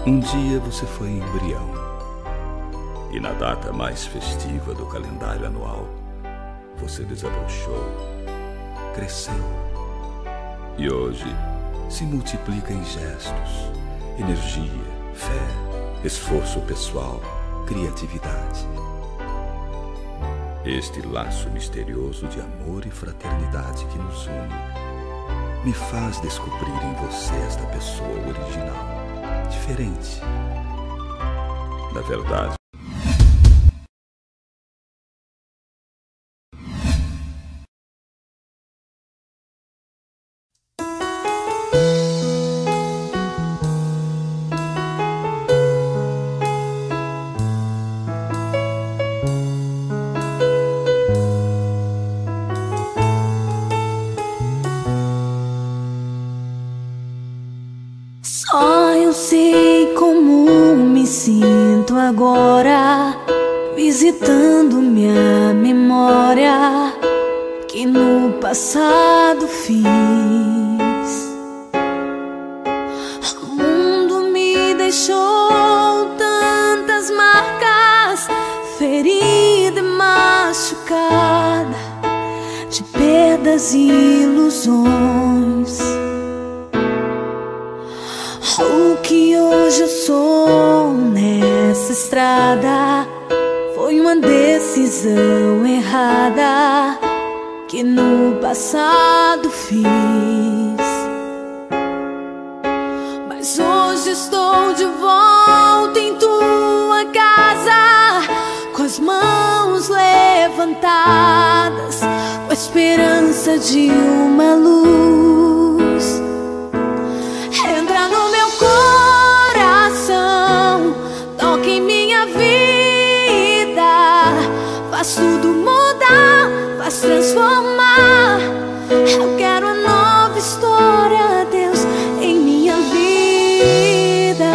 Um dia você foi embrião, e na data mais festiva do calendário anual, você desabrochou, cresceu, e hoje se multiplica em gestos, energia, fé, esforço pessoal, criatividade. Este laço misterioso de amor e fraternidade que nos une me faz descobrir em você esta pessoa original, diferente. Na verdade, só eu sei como me sinto agora, visitando minha memória que no passado fiz. O mundo me deixou tantas marcas, ferida e machucada, de perdas e ilusões. O que hoje eu sou nessa estrada foi uma decisão errada que no passado fiz. Mas hoje estou de volta em tua casa, com as mãos levantadas, com a esperança de uma luz. Entra no meu coração, toca em minha vida, faz tudo mudar, faz transformar. Eu quero uma nova história, Deus, em minha vida.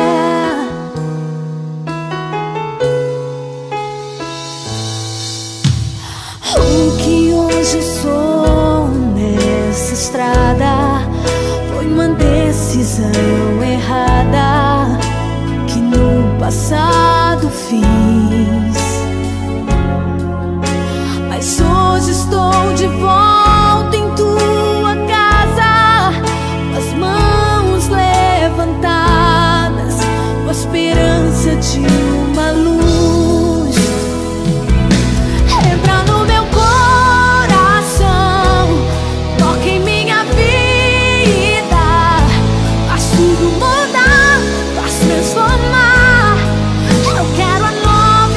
O que hoje sou nessa estrada foi uma decisão errada que no passado fiz. Mas hoje estou de volta em tua casa, com as mãos levantadas, com a esperança de uma luz. Entra no meu coração, toca em minha vida, faz tudo mudar, faz transformar. Eu quero a nova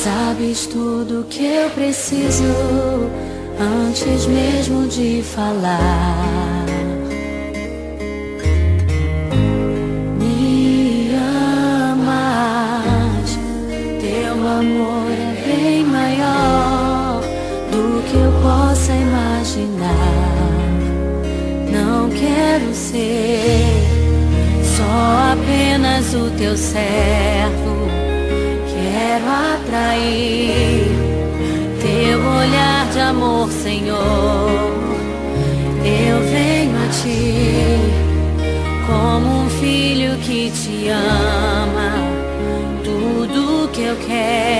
Sabes tudo que eu preciso antes mesmo de falar. Me amas, teu amor é bem maior do que eu possa imaginar. Não quero ser só apenas o teu servo. Quero atrair teu olhar de amor, Senhor. Eu venho a ti como um filho que te ama. Tudo que eu quero